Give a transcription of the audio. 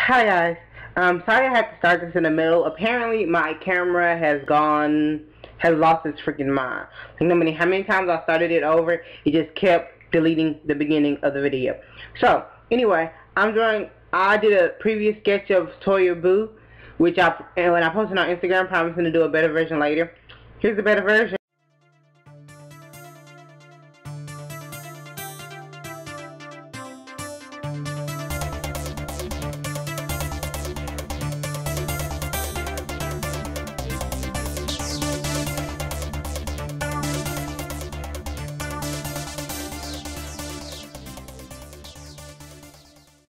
Hi guys. Sorry I had to start this in the middle. Apparently my camera has lost its freaking mind. Like no matter how many times I started it over, it just kept deleting the beginning of the video. So anyway, I did a previous sketch of Toyaboo, which when I posted on Instagram, promising to do a better version later. Here's the better version.